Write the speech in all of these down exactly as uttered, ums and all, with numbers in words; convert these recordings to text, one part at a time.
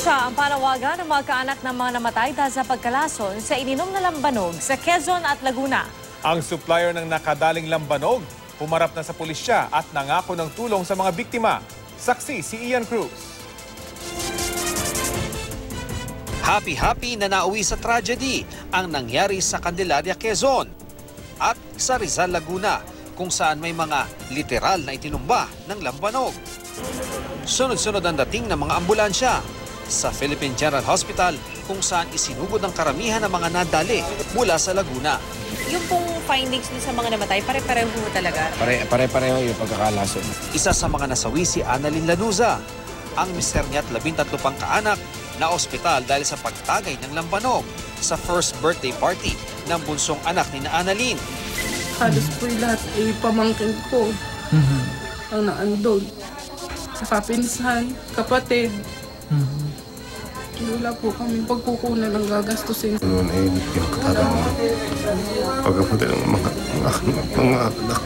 Hustisya ang panawagan ng mga kaanak ng mga namatay dahil sa pagkalason sa ininom na lambanog sa Quezon at Laguna. Ang supplier ng nakadaling lambanog humarap na sa pulisya at nangako ng tulong sa mga biktima. Saksi si Ian Cruz. Happy-happy na nauwi sa tragedy ang nangyari sa Candelaria, Quezon at sa Rizal, Laguna, kung saan may mga literal na itinumba ng lambanog. Sunod-sunod ang dating ng mga ambulansya sa Philippine General Hospital kung saan isinugod ang karamihan ng mga nadali mula sa Laguna. Yung pong findings sa mga namatay, pare-pareho talaga? Pare, pare-pareho yung pagkakalason. Isa sa mga nasawi si Annalyn Lanuza, ang mister niya at labintatlo pang kaanak na ospital dahil sa pagtagay ng lambanog sa first birthday party ng bunsong anak ni na Annalyn. Halos po lahat ay pamangkin ko mm-hmm. ang naandun. Kapinsan, kapatid. Mm-hmm. Wala po kami pagkukunan ng gagastusin. Noon ay pinakatarang pagkapunta ng mga, mga, mga anak.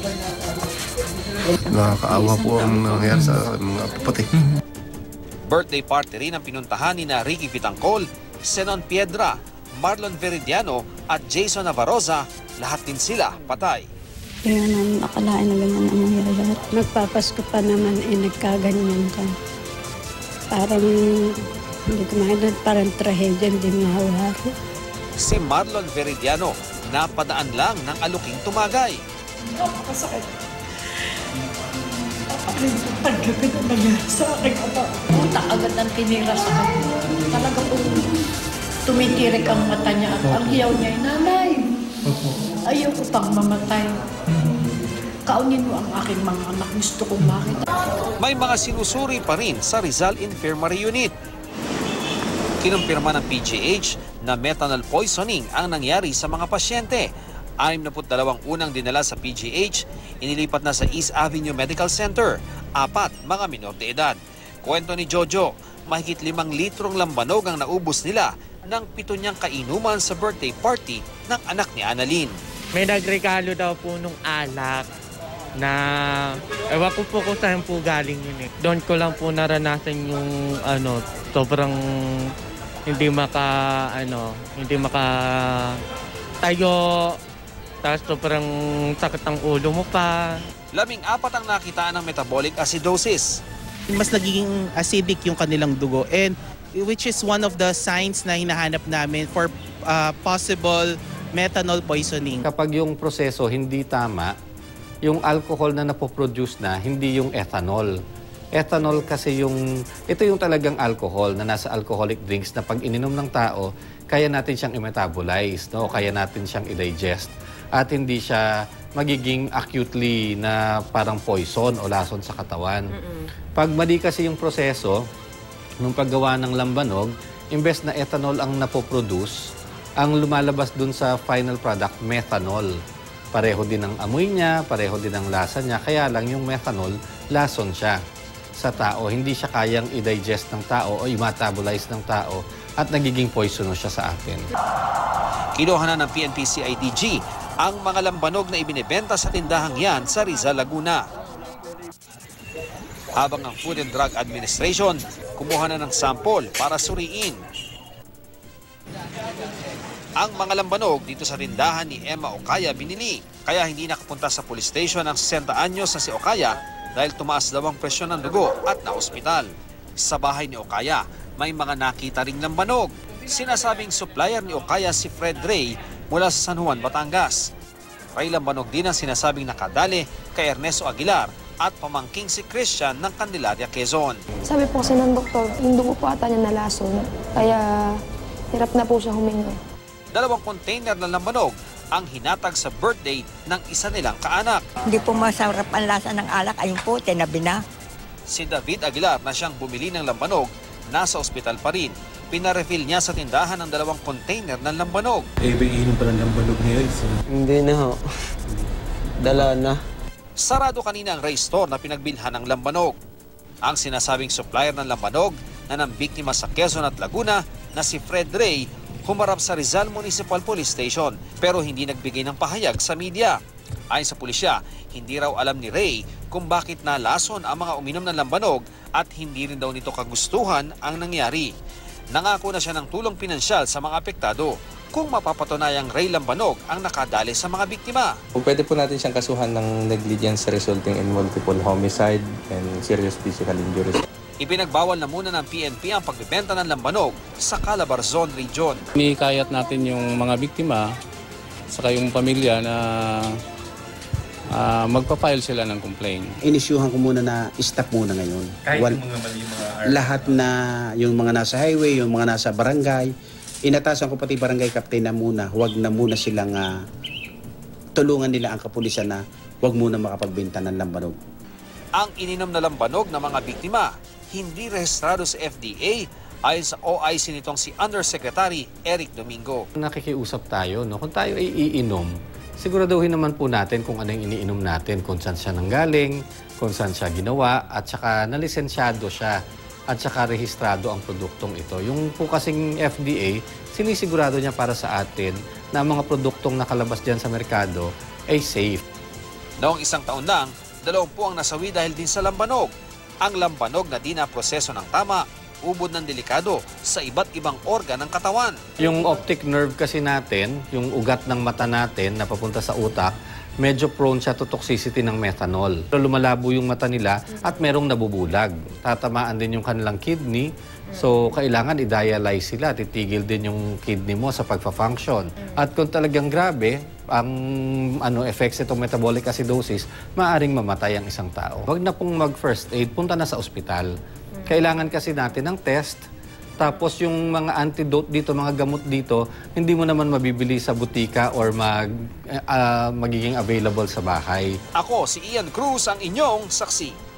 Nakakaawa po ang nangyayari sa mga kapatid. Birthday party rin ang pinuntahan ni na Ricky Vitangcol, Senon Piedra, Marlon Veridiano at Jason Navarroza. Lahat din sila patay. Kaya namin akalain na ganyan ang mangyayari. Magpapasko pa naman eh nagkaganyan ka. Parang hindi ko makita, parang trahedya, hindi mahawari. Si Marlon Veridiano napadaan lang ng aluking tumagay. Napakasakit. Paggabi na nangyari sa akin, punta agad ang tinira sa akin. Talaga po tumitirik ang mata niya at ang hiyaw niya ay, nanay, ayoko pang mamatay. Kaunin mo ang aking mga anak, gusto kong makita. May mga sinusuri pa rin sa Rizal Infirmary Unit. Kinumpirma ng P G H na methanol poisoning ang nangyari sa mga pasyente. anim na dalawang unang dinala sa P G H, inilipat na sa East Avenue Medical Center. Apat, mga minor de edad. Kwento ni Jojo, mahigit limang litrong lambanog ang naubos nila ng pito niyang kainuman sa birthday party ng anak ni Annalyn. May nagregalo daw po nung alak na ewan ko po kung saan po galing yun eh. Doon ko lang po naranasan yung ano, sobrang hindi maka, ano, hindi maka tayo, tapos sobrang sakit ang ulo mo pa. Labing apat ang nakitaan ng metabolic acidosis. Mas nagiging acidic yung kanilang dugo, and which is one of the signs na hinahanap namin for uh, possible methanol poisoning. Kapag yung proseso hindi tama, yung alcohol na napoproduce na, hindi yung ethanol. Ethanol kasi yung, ito yung talagang alcohol na nasa alcoholic drinks na pag ininom ng tao, kaya natin siyang i-metabolize, no? Kaya natin siyang i-digest. At hindi siya magiging acutely na parang poison o lason sa katawan. Mm-mm. Pag mali kasi yung proseso, nung paggawa ng lambanog, imbes na ethanol ang napoproduce, ang lumalabas dun sa final product, methanol. Pareho din ang amoy niya, pareho din ang lasa niya, kaya lang yung methanol, lason siya sa tao. Hindi siya kayang i-digest ng tao o i-metabolize ng tao at nagiging poisonous siya sa atin. Kinuha na ng P N P C I D G ang mga lambanog na ibinebenta sa tindahang yan sa Rizal, Laguna. Habang ang Food and Drug Administration kumuha na ng sample para suriin. Ang mga lambanog dito sa tindahan ni Emma Ocaya binili, kaya hindi nakapunta sa police station ang sesenta anyos na si Ocaya dahil tumaas daw ang presyon ng dugo at na-ospital. Sa bahay ni Ocaya, may mga nakita ring lambanog. Sinasabing supplier ni Ocaya si Fred Ray mula sa San Juan, Batangas. Ray lambanog din ang sinasabing nakadali kay Ernesto Aguilar at pamangking si Christian ng Candelaria, Quezon. Sabi po kasi ng doktor, yung dugo po ata niya nalason, kaya hirap na po siya huminga. Dalawang container ng lambanog ang hinatag sa birthday ng isa nilang kaanak. Hindi po masarap ang lasa ng alak, ayun po, tinabi na. Si David Aguilar na siyang bumili ng lambanog, nasa ospital pa rin. Pinarefill niya sa tindahan ng dalawang container ng lambanog. Eh, inom pa ng lambanog niya. So... Hindi na ho. Dala na. Sarado kanina ang Ray Store na pinagbilhan ng lambanog. Ang sinasabing supplier ng lambanog na ng biktima sa Quezon at Laguna na si Fred Ray humarap sa Rizal Municipal Police Station pero hindi nagbigay ng pahayag sa media. Ayon sa pulisya, hindi raw alam ni Ray kung bakit nalason ang mga uminom ng lambanog at hindi rin daw nito kagustuhan ang nangyari. Nangako na siya ng tulong pinansyal sa mga apektado kung mapapatunayang Ray Lambanog ang nakadali sa mga biktima. Kung pwede po natin siyang kasuhan ng negligence resulting in multiple homicide and serious physical injuries. Ipinagbawal na muna ng P N P ang pagbebenta ng lambanog sa Calabarzon Region. Inikayat natin yung mga biktima saka yung pamilya na uh, magpa-file sila ng complaint. Inisyuhan ko muna na stop muna ngayon. Kahit Wal- yung mga mali, yung mga lahat na yung mga nasa highway, yung mga nasa barangay, inatasan ko pati barangay captain na muna, huwag na muna silang uh, tulungan nila ang kapulisan na huwag muna makapagbenta ng lambanog. Ang ininom na lambanog ng mga biktima hindi rehistrado sa F D A ayon sa O I C nitong si Undersecretary Eric Domingo. Nakikiusap tayo, no? Kung tayo ay iinom, siguraduhin naman po natin kung ano yung iniinom natin, kung saan siya nanggaling, kung saan siya ginawa, at saka nalisensyado siya, at saka rehistrado ang produktong ito. Yung po kasing F D A, sinisigurado niya para sa atin na ang mga produktong nakalabas dyan sa merkado ay safe. Noong isang taon lang, dalawampu ang nasawi dahil din sa lambanog. Ang lambanog na di na proseso ng tama, ubod ng delikado sa iba't ibang organ ng katawan. Yung optic nerve kasi natin, yung ugat ng mata natin na papunta sa utak, medyo prone siya to toxicity ng methanol. So, lumalabo yung mata nila at merong nabubulag. Tatamaan din yung kanilang kidney. So, kailangan i-dialyze sila. Titigil din yung kidney mo sa pagpa-function. At kung talagang grabe, ang ano effects itong metabolic acidosis, maaaring mamatay ang isang tao. Huwag na pong mag-first aid, punta na sa ospital. Kailangan kasi natin ng test. Tapos yung mga antidote dito, mga gamot dito, hindi mo naman mabibili sa butika or mag, uh, magiging available sa bahay. Ako si Ian Cruz, ang inyong saksi.